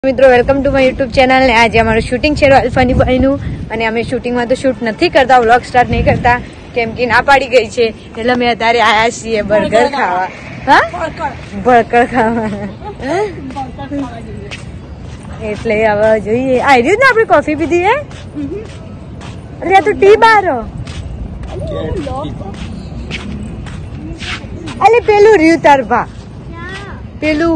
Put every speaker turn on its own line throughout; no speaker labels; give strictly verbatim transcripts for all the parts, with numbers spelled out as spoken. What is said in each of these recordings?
મિત્રો welcome to my YouTube channel ને આજે અમારું શૂટિંગ છે રોયલ ફની ભાઈનું અને અમે શૂટિંગમાં તો શૂટ નથી કરતા, વ્લોગ સ્ટાર્ટ નહીં કરતા કેમ કે ના પાડી ગઈ છે એટલે અમે અત્યારે આયા છીએ બર્ગર ખાવા. હા બર્ગર ખાવા એટલે હવે જોઈએ. આવી રહ્યું ને આપણે કોફી પીધી હે અરે આ તો ટી બાર અલે પેલું રહ્યું તાર ભા પેલું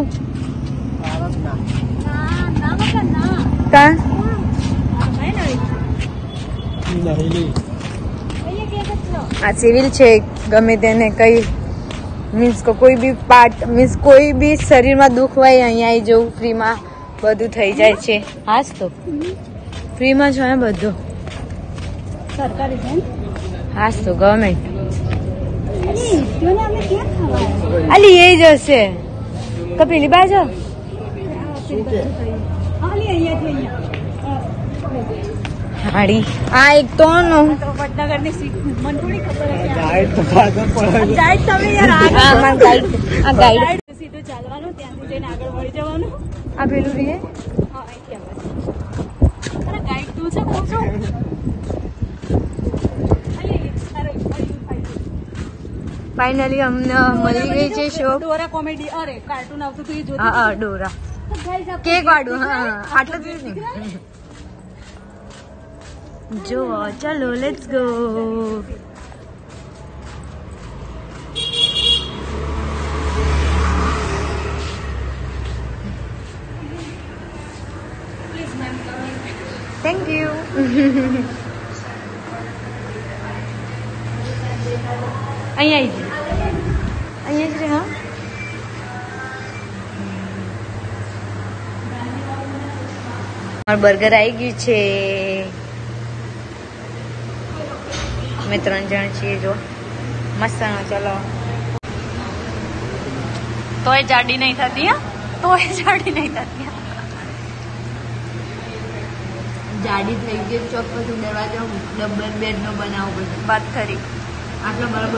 આ સિવિલ છે. ગમે તેને કઈ મીન્સ કોઈ બી પાર્ટ મીન્સ કોઈ બી શરીરમાં દુઃખ હોય અહીંયા આવી જવું ફ્રીમાં બધું થઈ જાય છે. હાસ તો ફ્રીમાં જ હોય બધું સરકારી છે. હાસ તો ગવર્મેન્ટ અલી એ જ હશે તો પેલી બાજુ હાડી આ એક તો નો વડનગર ની સીટ મને થોડી ખબર છે. ગાઈડ તો ગાઈડ તમે યાર આ ગાઈડ આ ગાઈડ સીધું ચાલવાનું ત્યાંથી જઈને આગળ વળી જવાનું. આ પેલું રીએ હા અહીં કેમ અરે ગાઈડ તું છે કોણ છો ફાઇનલી અમને મળી ગઈ છે શો ડોરા કોમેડી. અરે કાર્ટૂન આવતું હતું એ જોતી. હા ડોરા કેક વાળું. હા આટલું જ ને જો ચલો લેટ્સ ગો. Thank you. અહીંયા જ અહીંયા જ રે. હા મારું બર્ગર આવી ગયું છે. અમે ત્રણ જણ છીએ. જો મસ્ત ચલો. તોય જાડી નહીં થતી. હા તોય જાડી નહીં થતી. જાડી થઈ ગઈ ચોક્કસ દરવાજો ડબલ બેડ નો બનાવવો પડશે. વાત ખરી આટલો બરાબર.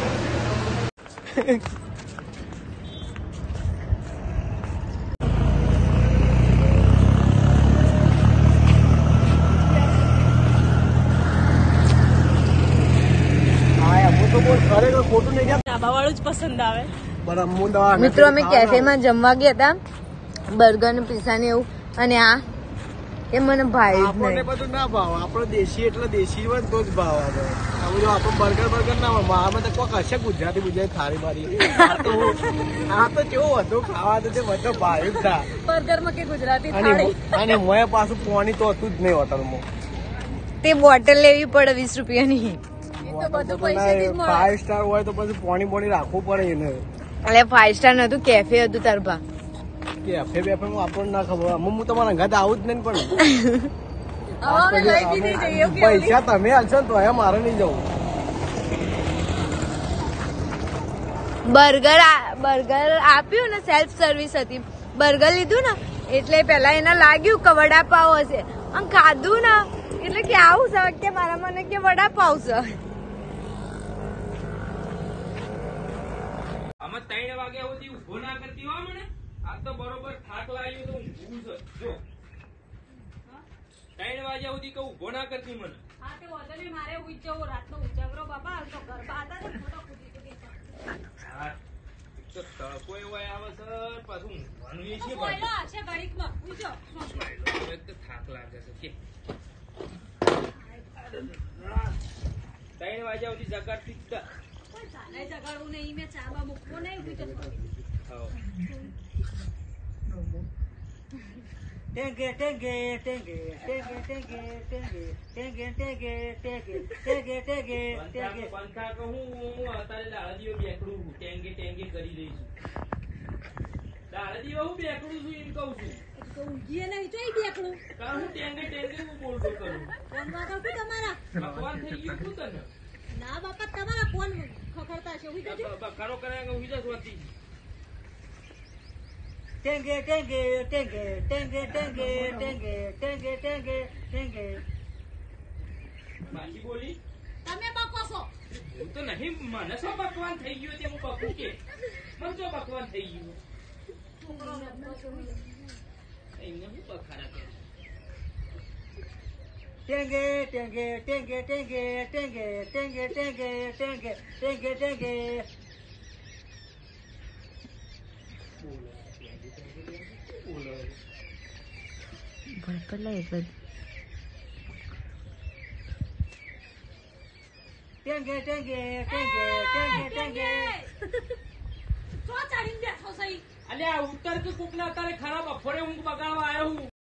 મિત્રો અમે કેફેમાં જમવા ગયા હતા બર્ગર ને પીઝા ને એવું અને આ એ મને ભાઈ આપણને બધું ના ભાવ. આપણો દેશી એટલે દેશી હોય તો જ ભાવ આવે. આપણો બર્ગર બર્ગર ના ભાવ આમાં તો કોક હશે ગુજરાતી ગુજરાતી થાળી મારી. આ તો કેવું હતું ખાવા તો બધો ભાવ જ થા બર્ગર માં કે ગુજરાતી થાળી. અને મોએ પાછું પાણી તો હતું જ નહીં હોટલમાં. તે બોટલ લેવી પડે વીસ રૂપિયાની. ફાઈવ સ્ટાર હોય તો પછી પાણી પાણી રાખવું પડે એને. એટલે ફાઈવ સ્ટાર નતું કેફે હતું તાર ભા. કેફે બેફે આપણને ના ખબર. હું તમારા ઘર આવું જ નહીં પણ પૈસા તમે હાલશો ને તો મારે નહીં જવું. બર્ગર બર્ગર આપ્યું ને સેલ્ફ સર્વિસ હતી. બર્ગર લીધું ને એટલે પેલા એને લાગ્યું કે વડાપાવ હશે અને ખાધું ને એટલે કે આવું છે કે મારા મને કે વડાપાવ છે.
ત્રણ વાગ્યા સુધી ઉભો ના કરતી હોય મને. આ તો બરોબર થાક લાગ્યો તો ઊંઘું છે. જો ત્રણ વાગ્યા સુધી કઉ ઉભો ના કરતી મને. હા તે વધુ નહીં મારે ઉજવો રાતનો ઉજાગરો બાપા. તો ગરબા હતા ને ફોટો કૂદી કૂદી. હા તો તળકો એવો આવે છે પાછું ઊંઘવાનું એ છે બોલો છે ઘડીકમાં ઉજો. તો થાક લાગે છે કે ત્રણ વાગ્યા સુધી જગાડતી જ જગાડવું નહીં. મેં ચાબા મૂકવો નહીં. ટેંગે ટેંગે ટેંગે ટેંગે ટેંગે ટેંગે ટેંગે ટેંગે ટેંગે ટેંગે ટેંગે ટેંગે પંખા કહું હું અત્યારે દાળદીઓ બેકડું ટેંગે ટેંગે કરી રહી છું. દાળદીઓ હું બેકડું છું એમ કહું છું. ઊંઘીએ નહીં જોઈ બેકડું કારણ હું ટેંગે ટેંગે હું બોલતો કરું. કોણ વાત હતું તમારા ભગવાન થઈ ગયું શું તને? ના બાપા તમારા કોણ ખખડતા છે? કરો કરાય ઉઈ જશ વતી. ટેંગે ટેંગે ટેંગે ટેંગે ટેંગે ટેંગે ટેંગે ટેંગે ટેંગે. બાકી બોલી તમે બકો છો. હું તો નહીં. મને શું ભગવાન થઈ ગયું તે હું બકું કે મને તો ભગવાન થઈ ગયું. એમને શું બખાડા કરે?
ટેંગે ટેંગે ટેંગે ટેંગે ટેંગે ટેંગે ટેંગે ટેંગે ટેંગે ટેંગે.
બોલો, ટેંગી, ટેંગી, ટેંગી, બોલો.
ભલે બધું ટેંગે ટેંગે ટેંગે ટેંગે ટેંગે.
અલ્યા ઉત્તર કે કોક ને અત્યારે ખરાબ બપોરે ઊંઘ બગાડવા આવ્યો હું.